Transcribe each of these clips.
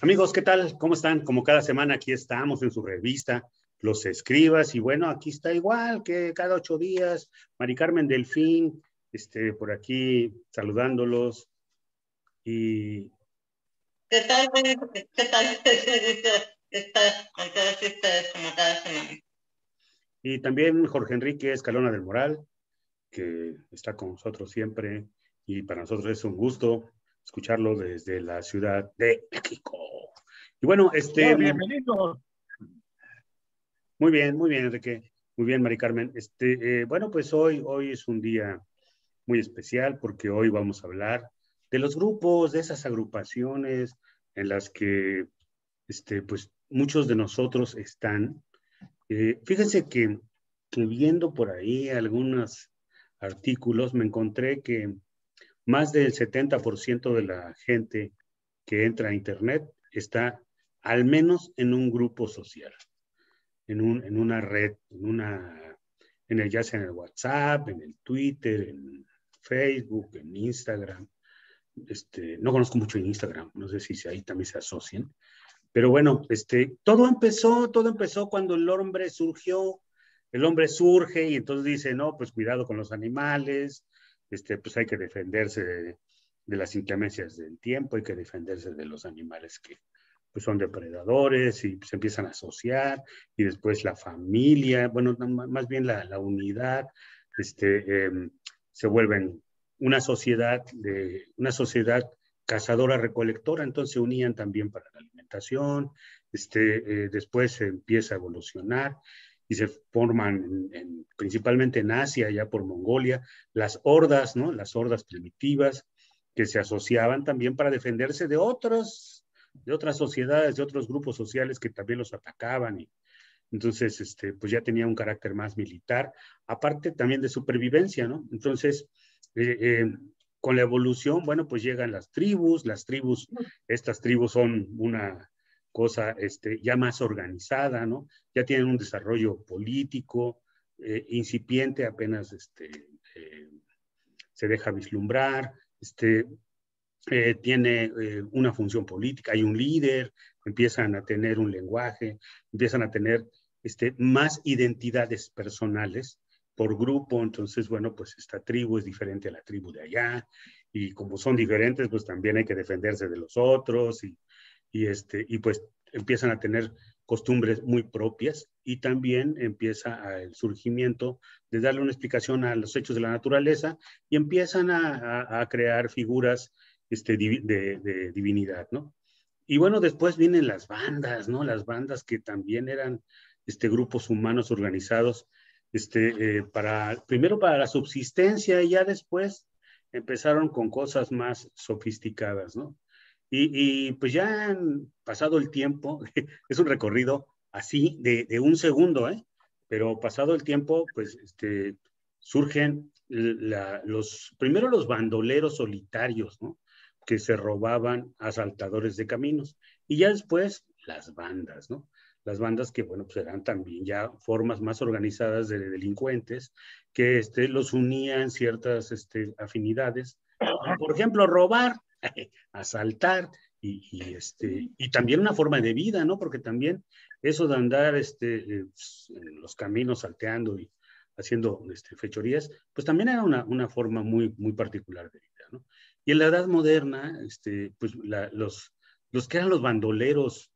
Amigos, ¿qué tal? ¿Cómo están? Como cada semana aquí estamos en su revista, Los Escribas, y bueno, aquí está igual que cada 8 días, Mari Carmen Delfín, por aquí saludándolos, y, ¿Qué tal? ¿Qué tal? Está con todos ustedes como cada semana. y también Jorge Enrique Escalona del Moral, que está con nosotros siempre, y para nosotros es un gusto escucharlo desde la Ciudad de México. Y bueno, bienvenido. muy bien, Enrique. Muy bien, Mari Carmen. Bueno, pues hoy es un día muy especial porque hoy vamos a hablar de los grupos, de esas agrupaciones en las que, pues, muchos de nosotros están. Fíjense que viendo por ahí algunos artículos, me encontré que más del 70% de la gente que entra a Internet está al menos en un grupo social, en una red, ya sea en el WhatsApp, en el Twitter, en Facebook, en Instagram. No conozco mucho en Instagram, no sé si ahí también se asocian, pero bueno, todo empezó cuando el hombre surge y entonces dice, no, pues cuidado con los animales, pues hay que defenderse de las inclemencias del tiempo, hay que defenderse de los animales que pues son depredadores y se empiezan a asociar, y después la familia, bueno, más bien la unidad, se vuelven una sociedad cazadora-recolectora, entonces se unían también para la alimentación, después se empieza a evolucionar y se forman principalmente en Asia, ya por Mongolia, las hordas, ¿no? Las hordas primitivas que se asociaban también para defenderse de otras sociedades, de otros grupos sociales que también los atacaban, y entonces pues ya tenía un carácter más militar, aparte también de supervivencia, ¿no? Entonces, eh, eh, con la evolución, bueno, pues llegan estas tribus son una cosa ya más organizada, ¿no? Ya tienen un desarrollo político incipiente, apenas se deja vislumbrar, tiene una función política, hay un líder, empiezan a tener un lenguaje, empiezan a tener más identidades personales por grupo. Entonces, bueno, pues esta tribu es diferente a la tribu de allá, y como son diferentes, pues también hay que defenderse de los otros, y pues empiezan a tener costumbres muy propias, y también empieza el surgimiento de darle una explicación a los hechos de la naturaleza, y empiezan a crear figuras de divinidad, ¿no? Y bueno, después vienen las bandas, ¿no? Las bandas que también eran grupos humanos organizados, primero para la subsistencia, y ya después empezaron con cosas más sofisticadas, ¿no? Y pues ya han pasado el tiempo, es un recorrido así de un segundo, ¿eh? Pero pasado el tiempo, pues surgen primero los bandoleros solitarios, ¿no? Que se robaban asaltadores de caminos, y ya después las bandas, ¿no? Las bandas que, bueno, pues eran también ya formas más organizadas de delincuentes, que los unían ciertas afinidades, por ejemplo, robar, asaltar, y también una forma de vida, ¿no? Porque también eso de andar en los caminos salteando y haciendo fechorías, pues también era una forma muy, muy particular de vida, ¿no? Y en la Edad Moderna, pues los que eran los bandoleros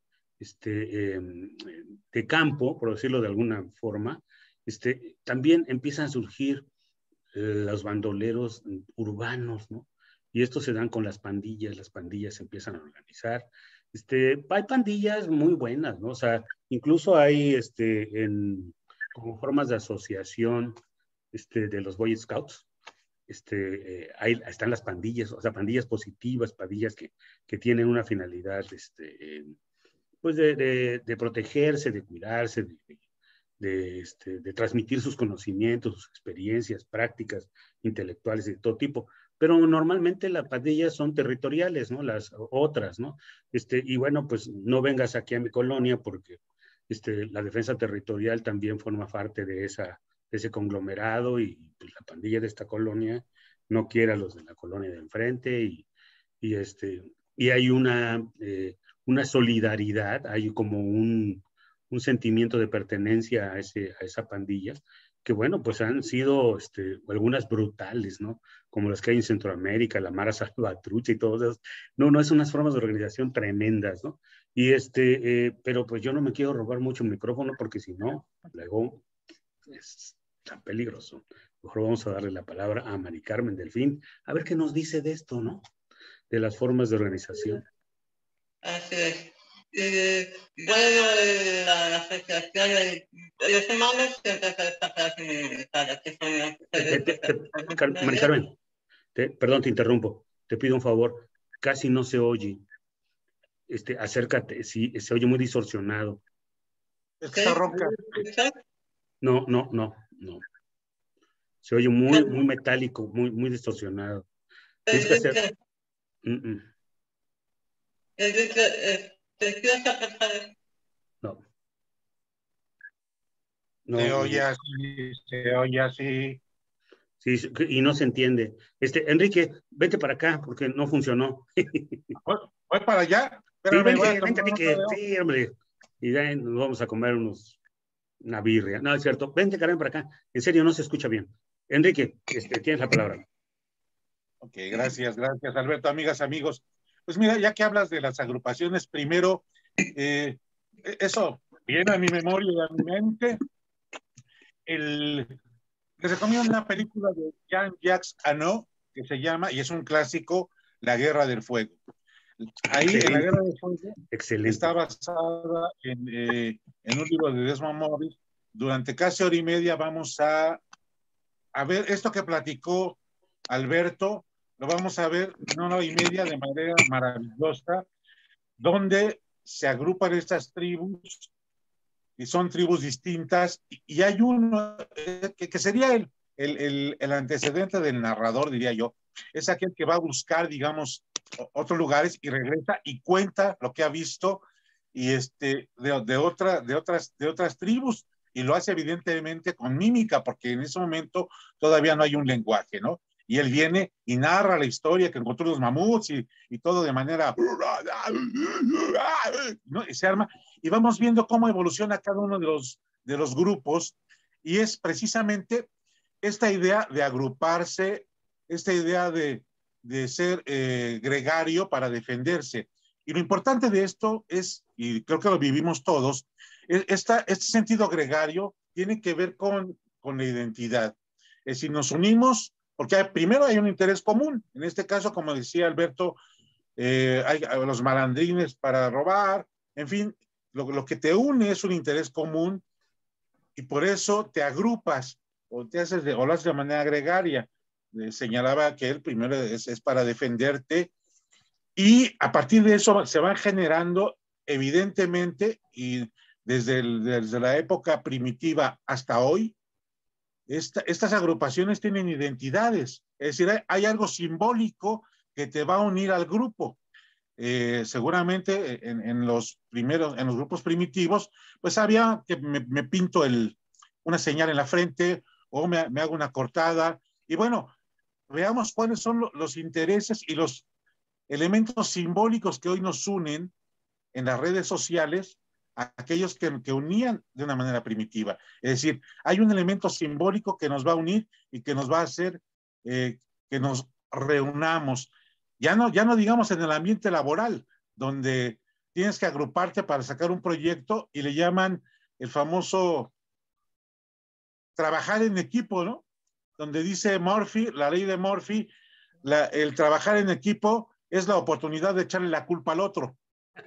de campo, por decirlo de alguna forma, también empiezan a surgir los bandoleros urbanos, ¿no? Y esto se dan con las pandillas se empiezan a organizar. Hay pandillas muy buenas, ¿no? O sea, incluso hay como formas de asociación de los Boy Scouts. Ahí están las pandillas, o sea, pandillas positivas, pandillas que tienen una finalidad, pues de protegerse, de cuidarse, de transmitir sus conocimientos, sus experiencias, prácticas intelectuales de todo tipo. Pero normalmente las pandillas son territoriales, ¿no? Las otras, ¿no? Y bueno, pues no vengas aquí a mi colonia porque la defensa territorial también forma parte de ese conglomerado, y pues la pandilla de esta colonia no quiere a los de la colonia de enfrente, y hay una solidaridad, hay como un sentimiento de pertenencia a esa pandilla, que bueno, pues han sido algunas brutales, ¿no? Como las que hay en Centroamérica, la Mara Salvatrucha y todas esas. No, no, es unas formas de organización tremendas, ¿no? Y pero pues yo no me quiero robar mucho el micrófono porque si no, luego es tan peligroso. Mejor vamos a darle la palabra a Mari Carmen Delfín, a ver qué nos dice de esto, ¿no? De las formas de organización. Así es. Bueno, la asociación de los humanos siempre está clasificada, que son Mari Carmen, perdón, te interrumpo. Te pido un favor. Casi no se oye. Acércate, sí, se oye muy distorsionado. Está ronca. No, no, no, no. Se oye muy, muy metálico, muy, muy distorsionado. Tienes que hacer. No. No, se oye así, se oye así. Sí, y no se entiende. Enrique, vete para acá porque no funcionó. ¿Voy para allá? Sí, Espérame, vente, Enrique. Sí, hombre. Y ya nos vamos a comer una birria. No, es cierto. Vente, Karen, para acá. En serio, no se escucha bien. Enrique, tienes la palabra. Ok, gracias, Alberto. Amigas, amigos. Pues mira, ya que hablas de las agrupaciones, primero, eso viene a mi memoria y a mi mente. Les recomiendo una película de Jean-Jacques Annaud que se llama, y es un clásico, La Guerra del Fuego. Ahí Excelente. en La Guerra del Fuego Excelente. Está basada en un libro de Desmond Morris. Durante casi hora y media vamos a ver esto que platicó Alberto, lo vamos a ver en una hora y media de manera maravillosa, donde se agrupan estas tribus y son tribus distintas, y hay uno que sería el antecedente del narrador, diría yo, es aquel que va a buscar, digamos, otros lugares y regresa y cuenta lo que ha visto y de otras tribus, y lo hace evidentemente con mímica, porque en ese momento todavía no hay un lenguaje, ¿no? Y él viene y narra la historia que encontró los mamuts y todo de manera, ¿no? Y se arma, y vamos viendo cómo evoluciona cada uno de los grupos, y es precisamente esta idea de agruparse, esta idea de ser gregario para defenderse. Y lo importante de esto es, y creo que lo vivimos todos, este sentido gregario tiene que ver con la identidad. Es decir, nos unimos porque primero hay un interés común. En este caso, como decía Alberto, hay los malandrines para robar, en fin, lo que te une es un interés común, y por eso te agrupas o lo haces de manera gregaria. Señalaba que el primero es para defenderte, y a partir de eso se van generando evidentemente, y desde la época primitiva hasta hoy, estas agrupaciones tienen identidades, es decir, hay algo simbólico que te va a unir al grupo. Seguramente en los grupos primitivos, pues había que me pinto una señal en la frente, o me hago una cortada, y bueno, veamos cuáles son los intereses y los elementos simbólicos que hoy nos unen en las redes sociales a aquellos que unían de una manera primitiva. Es decir, hay un elemento simbólico que nos va a unir y que nos va a hacer que nos reunamos. Ya no digamos en el ambiente laboral, donde tienes que agruparte para sacar un proyecto y le llaman el famoso trabajar en equipo, ¿no? Donde dice Murphy, la ley de Murphy, el trabajar en equipo es la oportunidad de echarle la culpa al otro.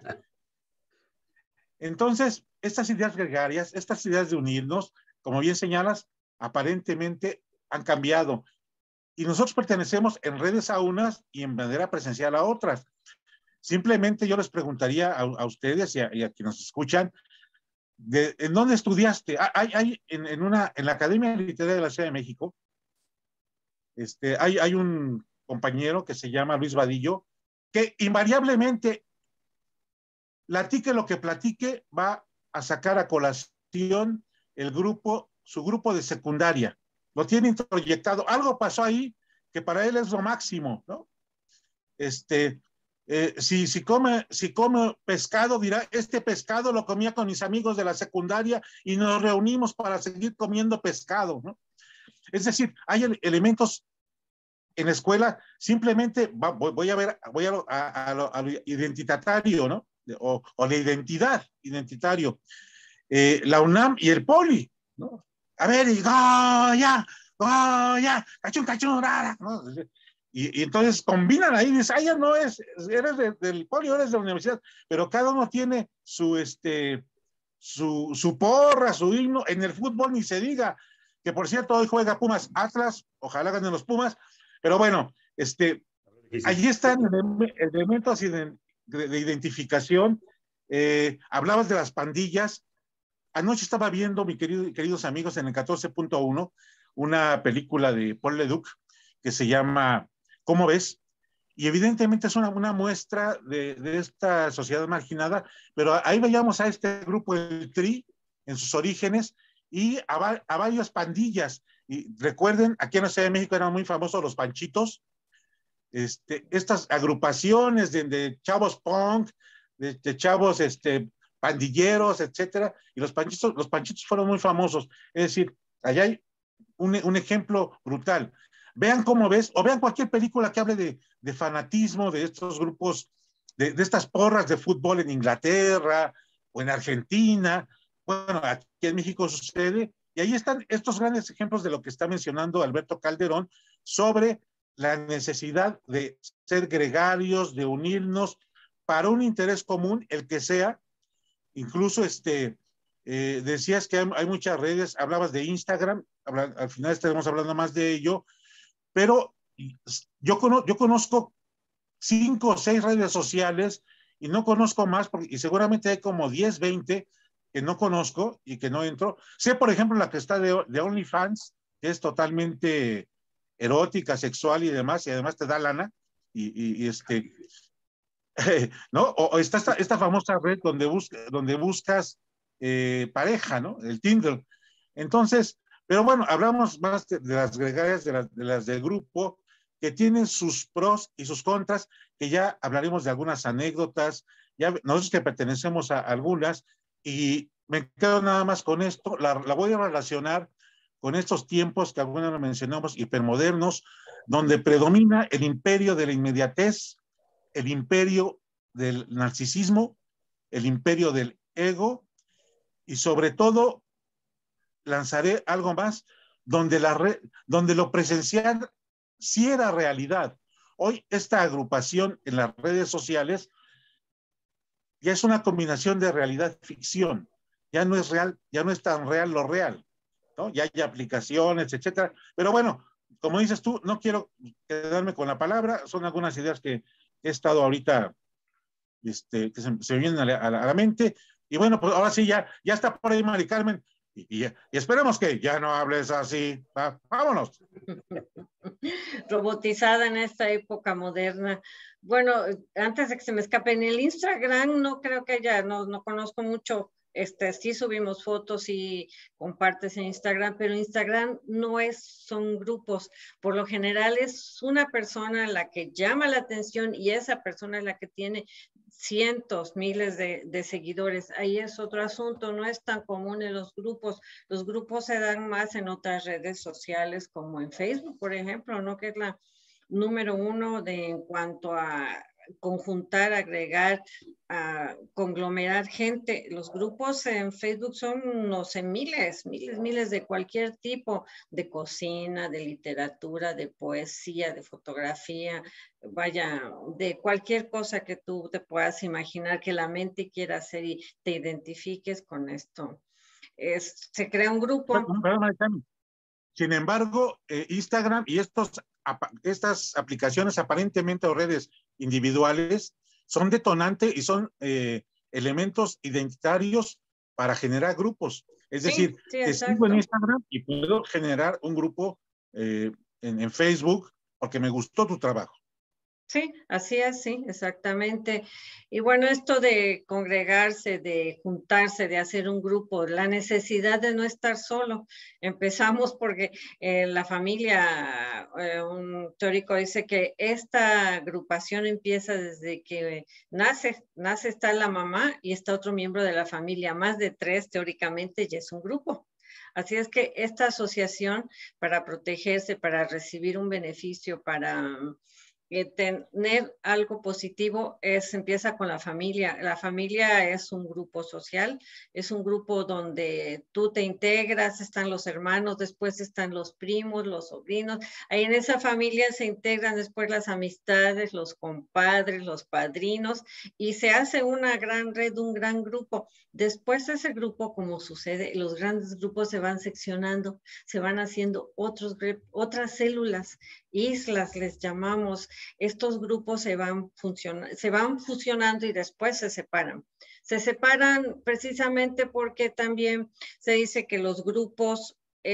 Entonces, estas ideas gregarias, estas ideas de unirnos, como bien señalas, aparentemente han cambiado. Y nosotros pertenecemos en redes a unas y en manera presencial a otras. Simplemente yo les preguntaría a ustedes y a quienes nos escuchan, ¿en dónde estudiaste? En la Academia Literaria de la Ciudad de México, hay un compañero que se llama Luis Vadillo, que invariablemente, platique lo que platique, va a sacar a colación su grupo de secundaria. Lo tiene introyectado. Algo pasó ahí que para él es lo máximo, ¿no? Si come pescado, dirá, este pescado lo comía con mis amigos de la secundaria y nos reunimos para seguir comiendo pescado, ¿no? Es decir, hay elementos en la escuela, simplemente voy a lo identitario, ¿no? O la identidad, identitario. La UNAM y el Poli, ¿no? A ver, y Goya, Goya, cachun, cachun, rara, ¿no? Y entonces combinan ahí, dices, ya no eres del Poli, eres de la universidad, pero cada uno tiene su porra, su himno. En el fútbol ni se diga, que por cierto hoy juega Pumas Atlas, ojalá ganen los Pumas, pero bueno, allí están elementos de identificación. Hablabas de las pandillas. Anoche estaba viendo, queridos amigos, en el 14.1, una película de Paul Leduc que se llama ¿Cómo ves? Y evidentemente es una muestra de esta sociedad marginada, pero ahí veíamos a este grupo, el TRI, en sus orígenes, y a varias pandillas. Y recuerden, aquí en la Ciudad de México eran muy famosos los panchitos, estas agrupaciones de chavos punk, de chavos pandilleros, etcétera, y los panchitos fueron muy famosos. Es decir, allá hay un ejemplo brutal. Vean Cómo ves, o vean cualquier película que hable de fanatismo, de estos grupos, de estas porras de fútbol en Inglaterra o en Argentina. Bueno, aquí en México sucede, y ahí están estos grandes ejemplos de lo que está mencionando Alberto Calderón sobre la necesidad de ser gregarios, de unirnos para un interés común, el que sea. Incluso decías que hay muchas redes, hablabas de Instagram, al final estaremos hablando más de ello, pero yo conozco 5 o 6 redes sociales y no conozco más, y seguramente hay como 10, 20 que no conozco y que no entro. Sé, por ejemplo, la que está de OnlyFans, que es totalmente erótica, sexual y demás, y además te da lana, ¿no? O está esta famosa red donde buscas pareja, ¿no? El Tinder. Entonces, pero bueno, hablamos más de las gregarias, de las del grupo, que tienen sus pros y sus contras, que ya hablaremos de algunas anécdotas, ya nosotros que pertenecemos a algunas, y me quedo nada más con esto, la voy a relacionar con estos tiempos que algunos mencionamos, hipermodernos, donde predomina el imperio de la inmediatez, el imperio del narcisismo, el imperio del ego, y sobre todo lanzaré algo más donde lo presencial sí era realidad. Hoy esta agrupación en las redes sociales ya es una combinación de realidad y ficción. Ya no es real, ya no es tan real lo real, ¿no? Ya hay aplicaciones, etcétera. Pero bueno, como dices tú, no quiero quedarme con la palabra, son algunas ideas que he estado ahorita, que se me vienen a la mente. Y bueno, pues ahora sí, ya está por ahí Mari Carmen. Y esperemos que ya no hables así. Vámonos. Robotizada en esta época moderna. Bueno, antes de que se me escape, en el Instagram no creo que haya, no conozco mucho. Sí subimos fotos y compartes en Instagram, pero Instagram son grupos. Por lo general es una persona la que llama la atención y esa persona es la que tiene cientos, miles de seguidores. Ahí es otro asunto, no es tan común en los grupos. Los grupos se dan más en otras redes sociales como en Facebook, por ejemplo, ¿no? Que es la número 1 en cuanto a conjuntar, agregar, a conglomerar gente. Los grupos en Facebook son, no sé, miles de cualquier tipo, de cocina, de literatura, de poesía, de fotografía, vaya, de cualquier cosa que tú te puedas imaginar que la mente quiera hacer y te identifiques con esto. Se crea un grupo. Sin embargo, Instagram y estas aplicaciones aparentemente o redes individuales son detonantes y son elementos identitarios para generar grupos. Es decir, te sigo en Instagram y puedo generar un grupo en Facebook porque me gustó tu trabajo. Sí, así es, sí, exactamente. Y bueno, esto de congregarse, de juntarse, de hacer un grupo, la necesidad de no estar solo. Empezamos porque la familia, un teórico dice que esta agrupación empieza desde que nace está la mamá y está otro miembro de la familia, más de 3 teóricamente ya es un grupo. Así es que esta asociación para protegerse, para recibir un beneficio, para tener algo positivo empieza con la familia. La familia es un grupo social, es un grupo donde tú te integras, están los hermanos, después están los primos, los sobrinos. Ahí en esa familia se integran después las amistades, los compadres, los padrinos, y se hace una gran red, un gran grupo. Después de ese grupo, como sucede, los grandes grupos se van seccionando, se van haciendo otras células, islas les llamamos. Estos grupos se van fusionando y después se separan. Se separan precisamente porque también se dice que los grupos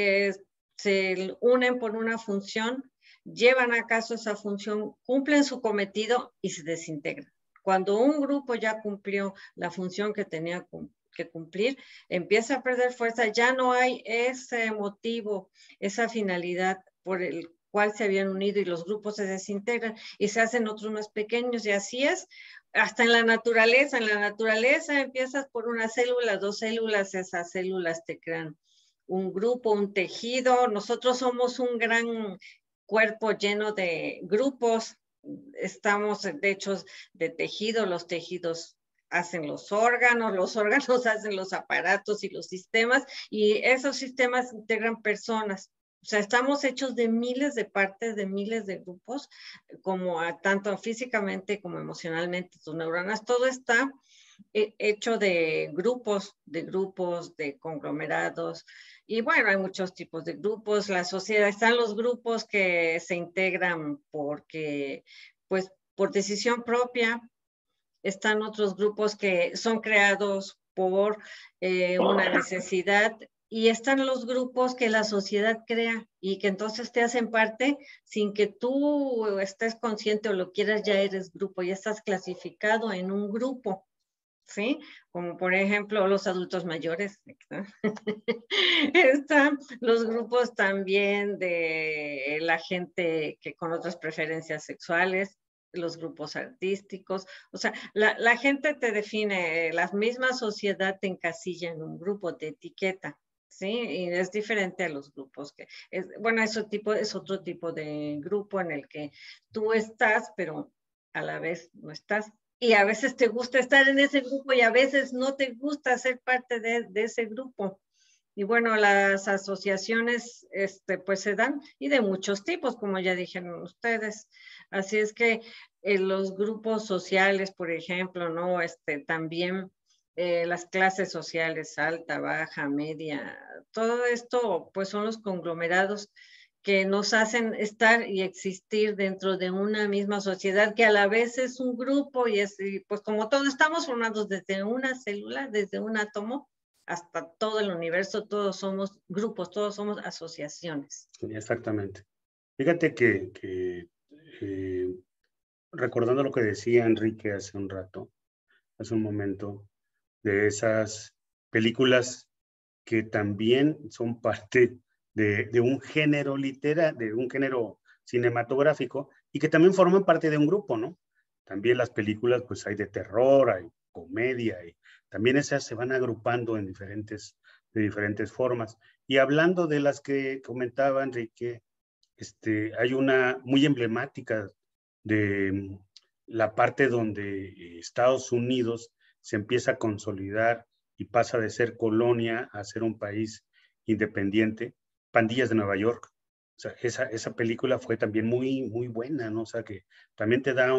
se unen por una función, llevan a cabo esa función, cumplen su cometido y se desintegran. Cuando un grupo ya cumplió la función que tenía que cumplir, empieza a perder fuerza, ya no hay ese motivo, esa finalidad por el cual se habían unido y los grupos se desintegran y se hacen otros más pequeños y así es. Hasta en la naturaleza empiezas por una célula, 2 células, esas células te crean un grupo, un tejido. Nosotros somos un gran cuerpo lleno de grupos, estamos de hecho de tejido, los tejidos hacen los órganos hacen los aparatos y los sistemas, y esos sistemas integran personas. O sea, estamos hechos de miles de partes, de miles de grupos, como tanto físicamente como emocionalmente, tus neuronas, todo está hecho de grupos, de conglomerados. Y bueno, hay muchos tipos de grupos. La sociedad, están los grupos que se integran porque, pues, por decisión propia. Están otros grupos que son creados por una necesidad y están los grupos que la sociedad crea y que entonces te hacen parte sin que tú estés consciente o lo quieras, ya eres grupo, ya estás clasificado en un grupo. ¿Sí? Como por ejemplo los adultos mayores. Están los grupos también de la gente que con otras preferencias sexuales, los grupos artísticos, o sea, la gente te define, la misma sociedad te encasilla en un grupo, te etiqueta. Sí, y es diferente a los grupos que, bueno, es otro tipo de grupo en el que tú estás, pero a la vez no estás. Y a veces te gusta estar en ese grupo y a veces no te gusta ser parte de ese grupo. Y bueno, las asociaciones pues se dan y de muchos tipos, como ya dijeron ustedes. Así es que los grupos sociales, por ejemplo, ¿no? También las clases sociales, alta, baja, media, todo esto pues son los conglomerados que nos hacen estar y existir dentro de una misma sociedad que a la vez es un grupo y pues como todos estamos formados desde una célula, desde un átomo hasta todo el universo, todos somos grupos, todos somos asociaciones. Exactamente. Fíjate que recordando lo que decía Enrique hace un rato, hace un momento, de esas películas que también son parte de un género literario, de un género cinematográfico y que también forman parte de un grupo, ¿no? También las películas, pues hay de terror, hay comedia, y también esas se van agrupando en de diferentes formas. Y hablando de las que comentaba Enrique, hay una muy emblemática de la parte donde Estados Unidos se empieza a consolidar y pasa de ser colonia a ser un país independiente, Pandillas de Nueva York. O sea, esa película fue también muy buena, ¿no? O sea, que también te da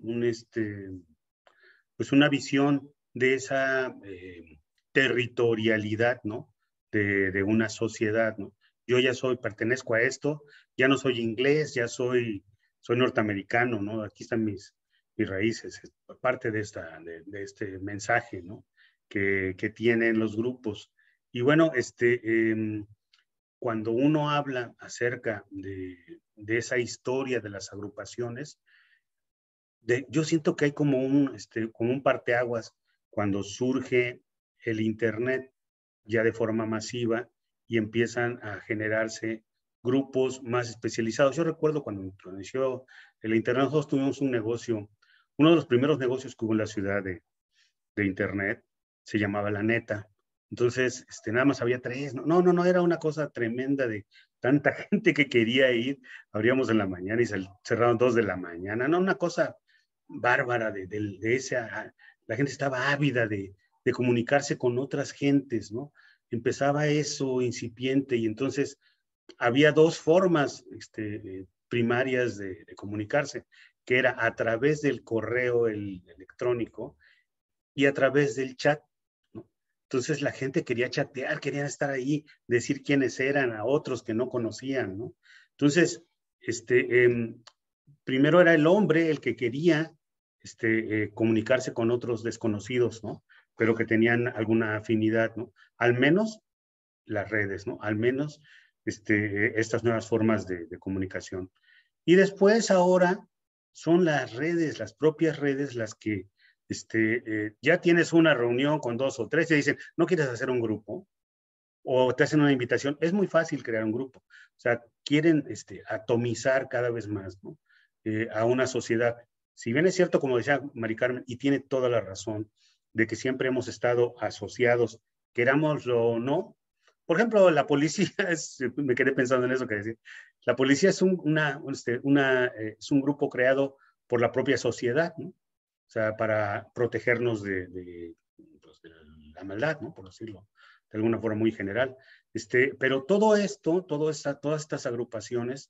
pues una visión de esa territorialidad, ¿no? De una sociedad, ¿no? Yo ya pertenezco a esto, ya no soy inglés, soy norteamericano, ¿no? Aquí están mis raíces, parte de este mensaje, ¿no? Que tienen los grupos. Y bueno, cuando uno habla acerca de esa historia de las agrupaciones, yo siento que hay como un parteaguas cuando surge el Internet ya de forma masiva y empiezan a generarse grupos más especializados. Yo recuerdo cuando inició el Internet, nosotros tuvimos un negocio, uno de los primeros negocios que hubo en la ciudad de Internet, se llamaba La Neta. Entonces, nada más había 3. No, era una cosa tremenda de tanta gente que quería ir. Abríamos en la mañana y cerraron 2 de la mañana. No, una cosa bárbara de esa. La gente estaba ávida de comunicarse con otras gentes, ¿no? Empezaba eso incipiente y entonces había 2 formas primarias de comunicarse, que era a través del correo electrónico y a través del chat, ¿no? Entonces la gente quería chatear, querían estar ahí, decir quiénes eran a otros que no conocían, ¿no? Entonces, primero era el hombre el que quería comunicarse con otros desconocidos, ¿no? Pero que tenían alguna afinidad, ¿no? Al menos las redes, ¿no? Al menos estas nuevas formas de comunicación. Y después ahora son las redes, las propias redes, las que ya tienes una reunión con 2 o 3 y dicen, ¿no quieres hacer un grupo? O te hacen una invitación. Es muy fácil crear un grupo. O sea, quieren atomizar cada vez más, ¿no? A una sociedad. Si bien es cierto, como decía Mari Carmen, y tiene toda la razón, de que siempre hemos estado asociados, querámoslo o no. Por ejemplo, la policía, me quedé pensando en eso que decía, la policía es es un grupo creado por la propia sociedad, ¿no? O sea, para protegernos de la maldad, ¿no? Por decirlo de alguna forma muy general. Pero todo esto, todas estas agrupaciones,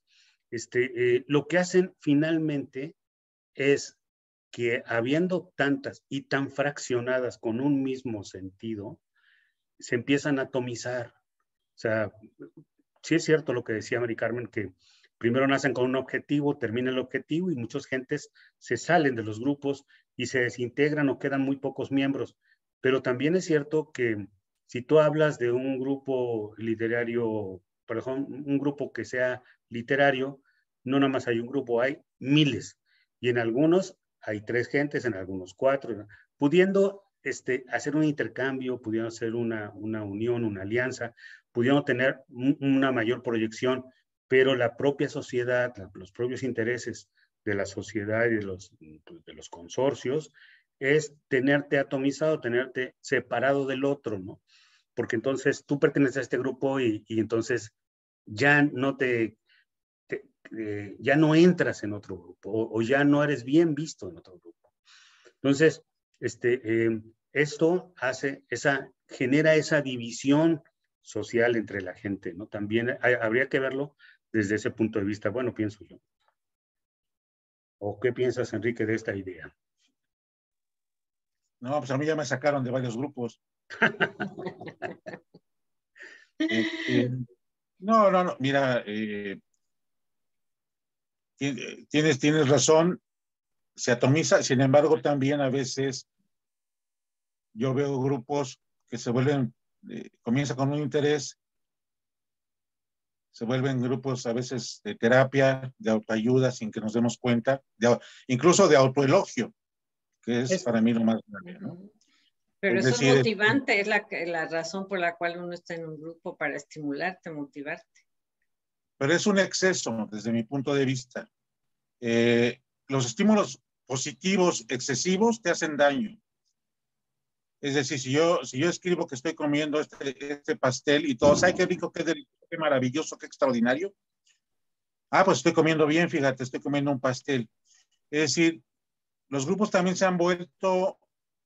lo que hacen finalmente es que habiendo tantas y tan fraccionadas con un mismo sentido, se empiezan a atomizar. O sea, sí es cierto lo que decía Mari Carmen, que primero nacen con un objetivo, termina el objetivo y muchas gentes se salen de los grupos y se desintegran o quedan muy pocos miembros. Pero también es cierto que si tú hablas de un grupo literario, por ejemplo, un grupo que sea literario, no nada más hay un grupo, hay miles. Y en algunos hay 3 gentes, en algunos 4, ¿no? Pudiendo hacer un intercambio, pudiendo hacer una unión, una alianza, pudiendo tener una mayor proyección, pero la propia sociedad, los propios intereses de la sociedad y de los consorcios, es tenerte atomizado, tenerte separado del otro, ¿no? Porque entonces tú perteneces a este grupo y entonces ya no ya no entras en otro grupo o ya no eres bien visto en otro grupo. Entonces, esto genera esa división social entre la gente, ¿no? También habría que verlo desde ese punto de vista. Bueno, pienso yo. ¿O qué piensas, Enrique, de esta idea? No, pues a mí ya me sacaron de varios grupos. No, mira, tienes razón, se atomiza, sin embargo, también a veces yo veo grupos que se vuelven, comienza con un interés, se vuelven grupos a veces de terapia, de autoayuda, sin que nos demos cuenta, incluso de autoelogio, que es para mí lo más grave, ¿no? Pero es eso es motivante, es la razón por la cual uno está en un grupo, para estimularte, motivarte. Pero es un exceso, desde mi punto de vista. Los estímulos positivos excesivos te hacen daño. Es decir, si yo escribo que estoy comiendo este pastel y todos, ¡ay, qué rico, qué delicioso, qué maravilloso, qué extraordinario! Ah, pues estoy comiendo bien, fíjate, estoy comiendo un pastel. Es decir, los grupos también se han vuelto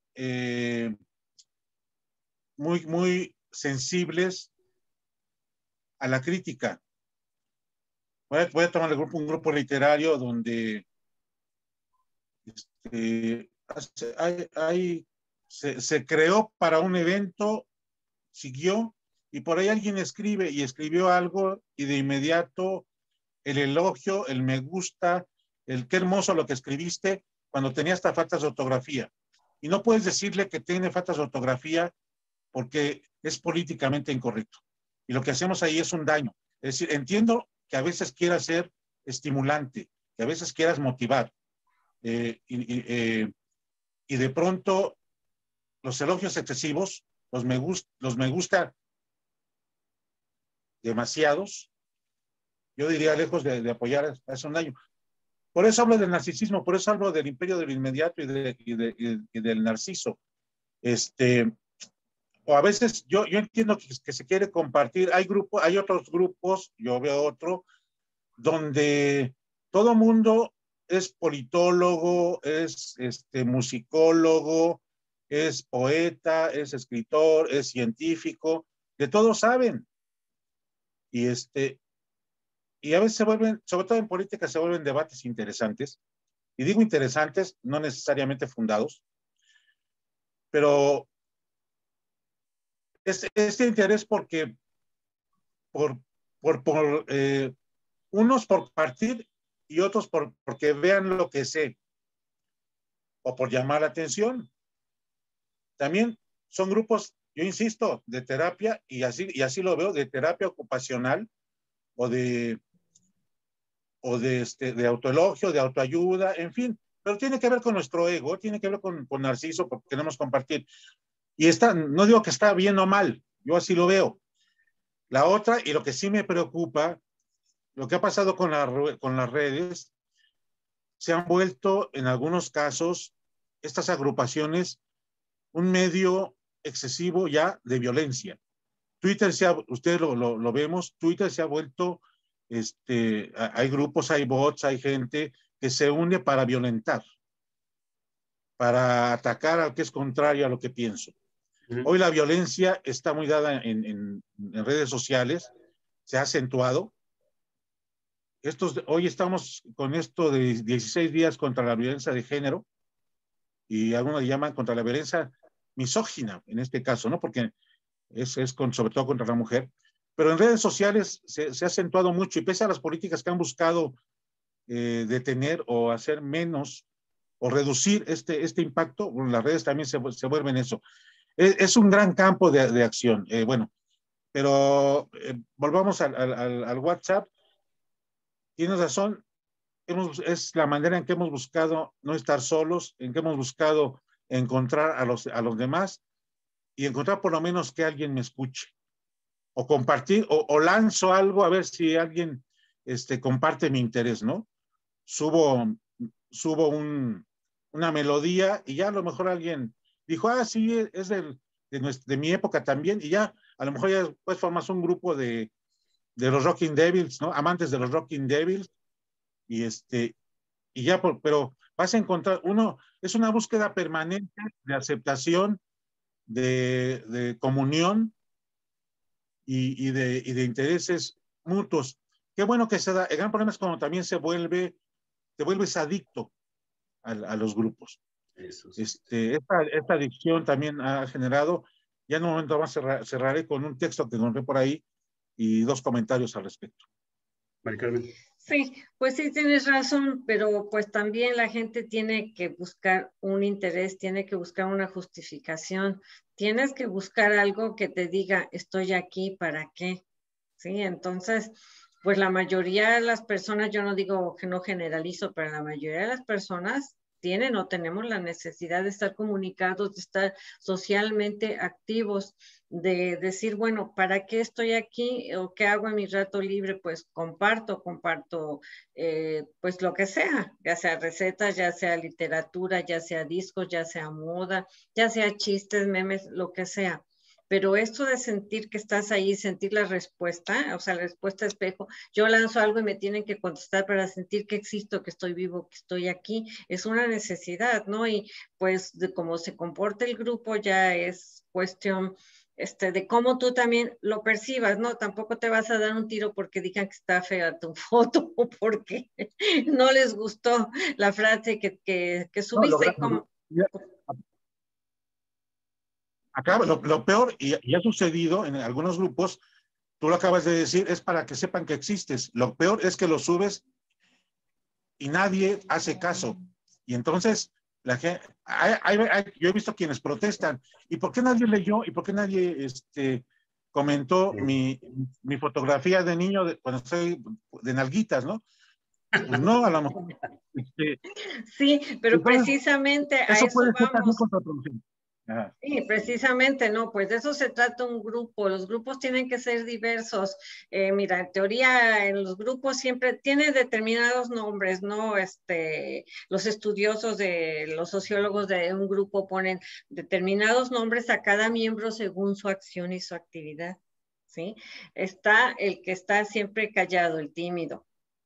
muy, muy sensibles a la crítica. Voy a tomar un grupo literario donde se creó para un evento, siguió, y por ahí alguien escribió algo, y de inmediato el elogio, el me gusta, el qué hermoso lo que escribiste, cuando tenía hasta faltas de ortografía. Y no puedes decirle que tiene faltas de ortografía porque es políticamente incorrecto. Y lo que hacemos ahí es un daño. Es decir, entiendo que a veces quieras ser estimulante, que a veces quieras motivar, y de pronto los elogios excesivos, los me gusta demasiados, yo diría lejos de apoyar, hace un daño. Por eso hablo del narcisismo, por eso hablo del imperio del inmediato y del narciso. O a veces yo entiendo que se quiere compartir, hay otros grupos, yo veo otro, donde todo mundo es politólogo, es musicólogo, es poeta, es escritor, es científico, de todo saben. Y a veces se vuelven, sobre todo en política, se vuelven debates interesantes. Y digo interesantes, no necesariamente fundados, pero este interés porque unos por partir y otros porque vean lo que sé o por llamar la atención. También son grupos, yo insisto, de terapia y así lo veo, de terapia ocupacional o de autoelogio, de autoayuda, en fin, pero tiene que ver con nuestro ego, tiene que ver con Narciso, porque queremos compartir. Y no digo que está bien o mal, yo así lo veo. La otra, y lo que sí me preocupa, lo que ha pasado con las redes, se han vuelto en algunos casos estas agrupaciones un medio excesivo ya de violencia. Twitter ustedes lo vemos, Twitter se ha vuelto, hay grupos, hay bots, hay gente que se une para violentar, para atacar al que es contrario a lo que pienso. Hoy la violencia está muy dada en redes sociales, se ha acentuado. Hoy estamos con esto de 16 días contra la violencia de género, y algunos le llaman contra la violencia misógina, en este caso, ¿no? Porque sobre todo contra la mujer. Pero en redes sociales se ha acentuado mucho, y pese a las políticas que han buscado detener o hacer menos o reducir este impacto, bueno, las redes también se vuelven eso. Es un gran campo de acción. Bueno, pero volvamos al WhatsApp. Tienes razón, es la manera en que hemos buscado no estar solos, en que hemos buscado encontrar a los demás y encontrar por lo menos que alguien me escuche, o compartir, o lanzo algo a ver si alguien comparte mi interés, ¿no? Subo una melodía y ya a lo mejor alguien dijo, sí, es de mi época también, y ya a lo mejor ya después formas un grupo de los Rocking Devils, ¿no? Amantes de los Rocking Devils, y ya, pero vas a encontrar, es una búsqueda permanente de aceptación, de comunión y de intereses mutuos. Qué bueno que se da. El gran problema es cuando también te vuelves adicto a los grupos. Eso sí. Esta adicción también ha generado, ya en un momento más cerraré con un texto que encontré por ahí y 2 comentarios al respecto. Mari Carmen. Sí, pues sí tienes razón, pero pues también la gente tiene que buscar un interés, tiene que buscar una justificación, tienes que buscar algo que te diga, estoy aquí, ¿para qué? Sí, entonces, pues la mayoría de las personas, yo no digo que no generalizo, pero la mayoría de las personas tienen o tenemos la necesidad de estar comunicados, de estar socialmente activos, de decir, bueno, ¿para qué estoy aquí o qué hago en mi rato libre? Pues comparto, pues lo que sea, ya sea recetas, ya sea literatura, ya sea discos, ya sea moda, ya sea chistes, memes, lo que sea. Pero esto de sentir que estás ahí, sentir la respuesta, o sea, la respuesta espejo, yo lanzo algo y me tienen que contestar para sentir que existo, que estoy vivo, que estoy aquí, es una necesidad, ¿no? Y pues de cómo se comporta el grupo ya es cuestión de cómo tú también lo percibas, ¿no? Tampoco te vas a dar un tiro porque digan que está fea tu foto o porque no les gustó la frase que subiste. Acá lo peor, y ha sucedido en algunos grupos, tú lo acabas de decir, es para que sepan que existes. Lo peor es que lo subes y nadie hace caso. Y entonces, yo he visto quienes protestan. ¿Y por qué nadie leyó? ¿Y por qué nadie comentó mi fotografía de niño cuando estoy de nalguitas, ¿no? Pues no, a lo mejor. Sí, pero Entonces, precisamente a eso eso puede ser también vamos. contraproducente. Ajá. Sí, precisamente, no, pues de eso se trata un grupo. Los grupos tienen que ser diversos. Mira, en teoría, en los grupos siempre tienen determinados nombres, ¿no? Los estudiosos los sociólogos de un grupo ponen determinados nombres a cada miembro según su acción y su actividad, ¿sí? Está el que está siempre callado, el tímido.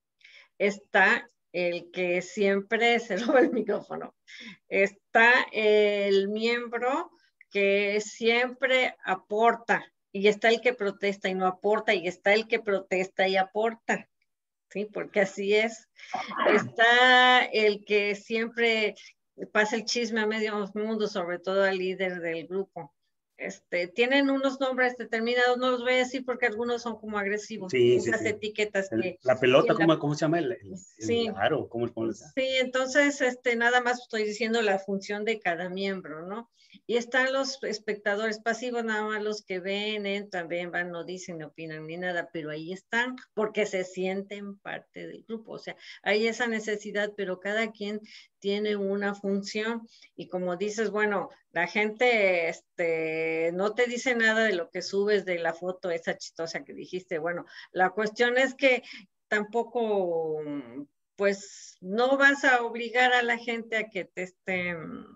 Está el que siempre se roba el micrófono. Está el miembro que siempre aporta, y está el que protesta y no aporta, y está el que protesta y aporta, ¿sí? Porque así es. Está el que siempre pasa el chisme a medio mundo, sobre todo al líder del grupo. Tienen unos nombres determinados, no los voy a decir porque algunos son como agresivos, Sí, sí, esas sí. etiquetas que... La pelota, ¿cómo se llama? Sí, El aro, ¿cómo se llama? sí, entonces, nada más estoy diciendo la función de cada miembro, ¿no? Y están los espectadores pasivos, nada más los que ven, entran, ven, van, no dicen, no opinan ni nada, pero ahí están porque se sienten parte del grupo. O sea, hay esa necesidad, pero cada quien tiene una función. Y como dices, bueno, la gente, no te dice nada de lo que subes de la foto esa chistosa que dijiste. Bueno, la cuestión es que tampoco, pues no vas a obligar a la gente a que te esté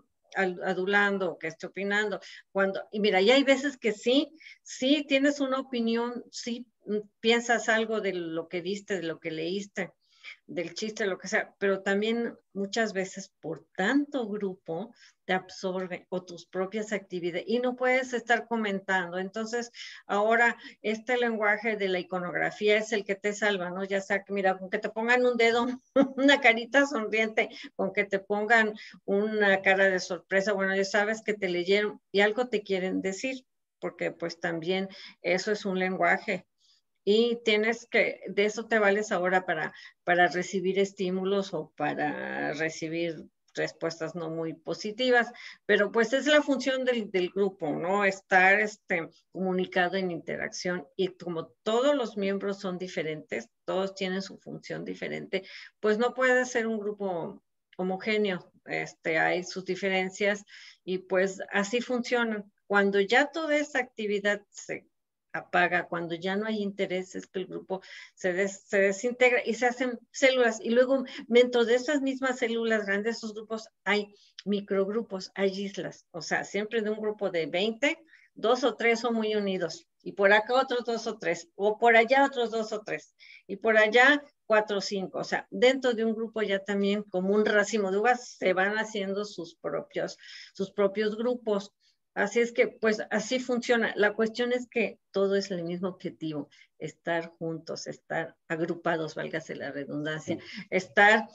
adulando o que esté opinando. Y mira, ya hay veces que sí tienes una opinión, sí piensas algo de lo que viste, de lo que leíste, del chiste, lo que sea, pero también muchas veces por tanto grupo te absorbe o tus propias actividades y no puedes estar comentando. Entonces, ahora este lenguaje de la iconografía es el que te salva, ¿no? Ya sea que, mira, con que te pongan un dedo, una carita sonriente, con que te pongan una cara de sorpresa, bueno, ya sabes que te leyeron y algo te quieren decir, porque pues también eso es un lenguaje. Y tienes que, de eso te vales ahora para recibir estímulos o para recibir respuestas no muy positivas, pero pues es la función del grupo, ¿no? Estar comunicado en interacción y como todos los miembros son diferentes, todos tienen su función diferente, pues no puede ser un grupo homogéneo, hay sus diferencias y pues así funcionan. Cuando ya toda esa actividad se apaga, cuando ya no hay interés, es que el grupo se desintegra y se hacen células. Y luego, dentro de esas mismas células grandes, esos grupos, hay microgrupos, hay islas. O sea, siempre de un grupo de 20, 2 o 3 son muy unidos. Y por acá otros 2 o 3. O por allá otros 2 o 3. Y por allá 4 o 5. O sea, dentro de un grupo ya también, como un racimo de uvas, se van haciendo sus propios grupos. Así es que, pues, así funciona. La cuestión es que todo es el mismo objetivo, estar juntos, estar agrupados, válgase la redundancia, estar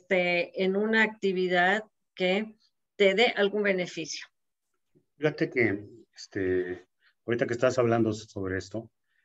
en una actividad que te dé algún beneficio. Fíjate que, ahorita que estás hablando sobre esto,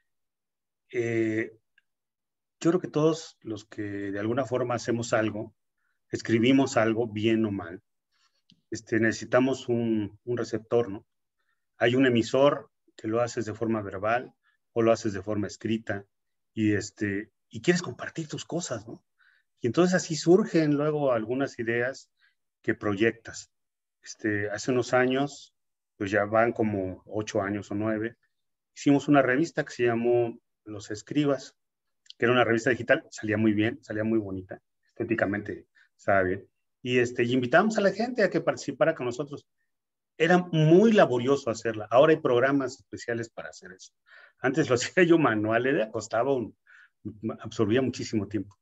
yo creo que todos los que de alguna forma hacemos algo, escribimos algo, bien o mal, necesitamos un receptor, ¿no? Hay un emisor que lo haces de forma verbal o lo haces de forma escrita y quieres compartir tus cosas, ¿no? Y entonces así surgen luego algunas ideas que proyectas. Hace unos años, pues ya van como 8 años o 9, hicimos una revista que se llamó Los Escribas, que era una revista digital, salía muy bien, salía muy bonita, estéticamente estaba bien. Y invitamos a la gente a que participara con nosotros. Era muy laborioso hacerla. Ahora hay programas especiales para hacer eso. Antes lo hacía yo manual, absorbía muchísimo tiempo.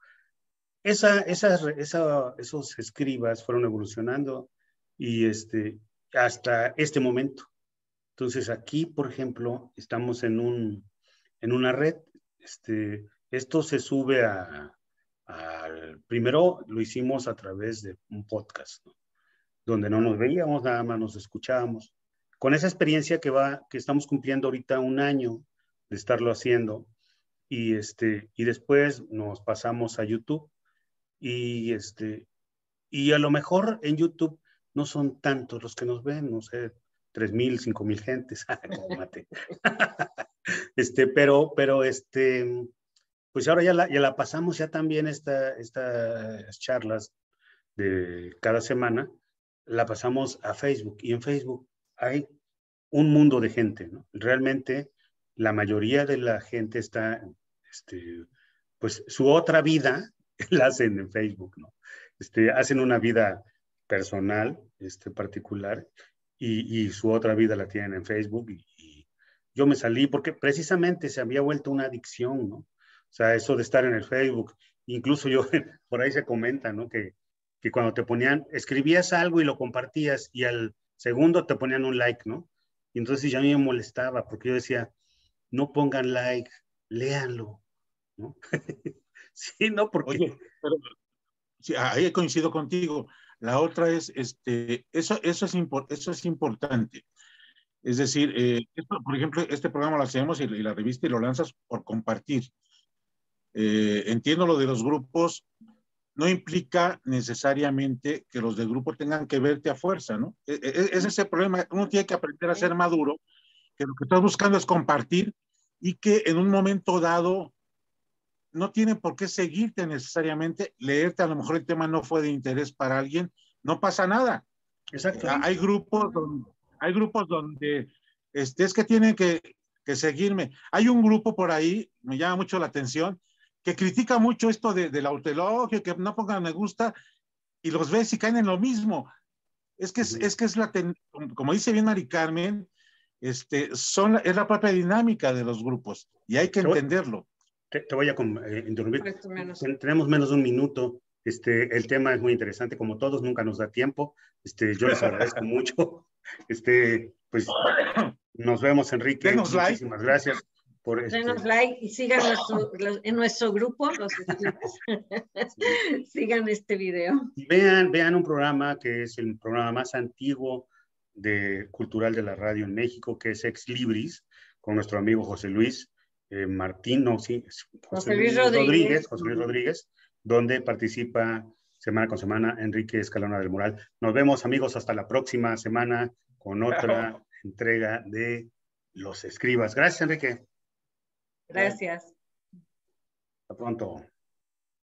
Esos escribas fueron evolucionando y hasta este momento. Entonces aquí, por ejemplo, estamos en una red. Esto se sube primero lo hicimos a través de un podcast, ¿no? Donde no nos veíamos, nada más nos escuchábamos. Con esa experiencia que estamos cumpliendo ahorita 1 año de estarlo haciendo, y después nos pasamos a YouTube, y a lo mejor en YouTube no son tantos los que nos ven, no sé, 3,000, 5,000 gentes, pero pues ahora ya la pasamos ya también estas charlas de cada semana, la pasamos a Facebook, y en Facebook hay un mundo de gente, ¿no? Realmente la mayoría de la gente está, pues su otra vida la hacen en Facebook, ¿no? Hacen una vida personal, particular, y su otra vida la tienen en Facebook, y yo me salí porque precisamente se había vuelto una adicción, ¿no? O sea, eso de estar en el Facebook, incluso yo, por ahí se comenta, ¿no? Que cuando te ponían, escribías algo y lo compartías, y al segundo te ponían un like, ¿no? Y entonces ya a mí me molestaba, porque yo decía, no pongan like, léanlo, ¿no? Sí, no, porque... Oye, pero sí, ahí coincido contigo. La otra es, eso es importante. Es decir, por ejemplo, este programa lo hacemos y la revista y lo lanzas por compartir. Entiendo lo de los grupos, no implica necesariamente que los del grupo tengan que verte a fuerza, ¿no? Es ese problema. Uno tiene que aprender a ser maduro, que lo que estás buscando es compartir y que en un momento dado no tienen por qué seguirte necesariamente, leerte, a lo mejor el tema no fue de interés para alguien, no pasa nada. Exacto. Hay grupos donde es que tienen que seguirme. Hay un grupo por ahí, me llama mucho la atención, que critica mucho esto del autoelogio, que no pongan me gusta, y los ves y caen en lo mismo. Es que como dice bien Mari Carmen, es la propia dinámica de los grupos, y hay que entenderlo. Te voy a interrumpir. Tenemos menos de un minuto. El tema es muy interesante, como todos, nunca nos da tiempo. Yo les agradezco mucho. Pues nos vemos, Enrique. Denos muchísimas gracias por Denos like y sigan en nuestro grupo, sigan este video. Y vean un programa que es el programa más antiguo cultural de la radio en México, que es Ex Libris, con nuestro amigo José Luis José Luis Rodríguez, donde participa semana con semana Enrique Escalona del Moral. Nos vemos, amigos, hasta la próxima semana con otra entrega de Los Escribas. Gracias, Enrique. Gracias. Hasta pronto.